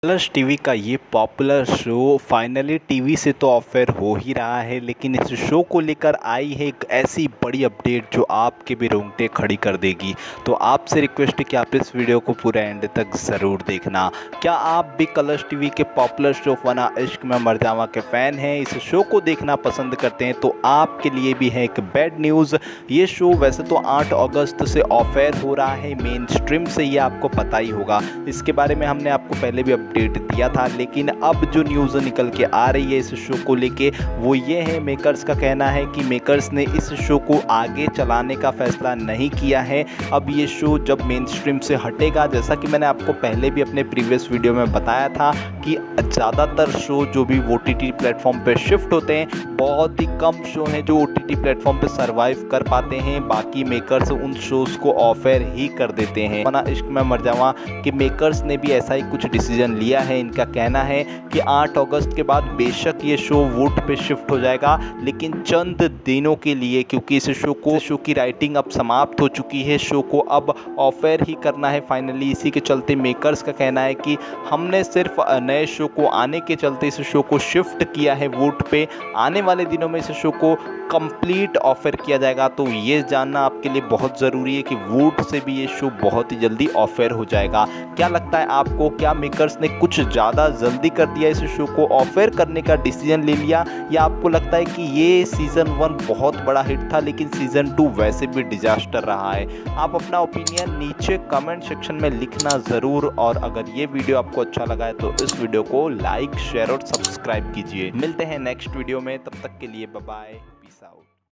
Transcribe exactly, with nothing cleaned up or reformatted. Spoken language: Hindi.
कलर्स टीवी का ये पॉपुलर शो फाइनली टीवी से तो ऑफर हो ही रहा है, लेकिन इस शो को लेकर आई है एक ऐसी बड़ी अपडेट जो आपके भी रोंगटे खड़ी कर देगी। तो आपसे रिक्वेस्ट है कि आप इस वीडियो को पूरा एंड तक ज़रूर देखना। क्या आप भी कलर्स टीवी के पॉपुलर शो फना इश्क में मर जावा के फ़ैन हैं, इस शो को देखना पसंद करते हैं, तो आपके लिए भी है एक बैड न्यूज़। ये शो वैसे तो आठ अगस्त से ऑफर हो रहा है मेन स्ट्रीम से, ये आपको पता ही होगा। इसके बारे में हमने आपको पहले भी अपडेट दिया था, लेकिन अब जो न्यूज़ निकल के आ रही है इस शो को लेके वो ये है, मेकर्स का कहना है कि मेकर्स ने इस शो को आगे चलाने का फैसला नहीं किया है। अब ये शो जब मेन स्ट्रीम से हटेगा, जैसा कि मैंने आपको पहले भी अपने प्रीवियस वीडियो में बताया था कि ज़्यादातर शो जो भी ओ टी टी प्लेटफॉर्म पे शिफ्ट होते हैं, बहुत ही कम शो हैं जो ओ टी टी प्लेटफॉर्म पे सर्वाइव कर पाते हैं। बाकी मेकर्स उन शोज़ को ऑफर ही कर देते हैं। फना इश्क में मर जावा कि मेकर्स ने भी ऐसा ही कुछ डिसीजन लिया है। इनका कहना है कि आठ अगस्त के बाद बेशक ये शो वोट पे शिफ्ट हो जाएगा, लेकिन चंद दिनों के लिए, क्योंकि इस शो को शो की राइटिंग अब समाप्त हो चुकी है। शो को अब ऑफर ही करना है फाइनली। इसी के चलते मेकर्स का कहना है कि हमने सिर्फ नए शो को आने के चलते इस शो को शिफ्ट किया है वोट पे। आने वाले दिनों में इस शो को कंप्लीट ऑफर किया जाएगा। तो ये जानना आपके लिए बहुत ज़रूरी है कि वोट से भी ये शो बहुत ही जल्दी ऑफर हो जाएगा। क्या लगता है आपको, क्या मेकर्स ने कुछ ज़्यादा जल्दी कर दिया, इस शो को ऑफर करने का डिसीजन ले लिया, या आपको लगता है कि ये सीज़न वन बहुत बड़ा हिट था लेकिन सीज़न टू वैसे भी डिजास्टर रहा है? आप अपना ओपिनियन नीचे कमेंट सेक्शन में लिखना ज़रूर। और अगर ये वीडियो आपको अच्छा लगा है तो इस वीडियो को लाइक, शेयर और सब्सक्राइब कीजिए। मिलते हैं नेक्स्ट वीडियो में, तब तक के लिए बाय बाय, पीस आउट।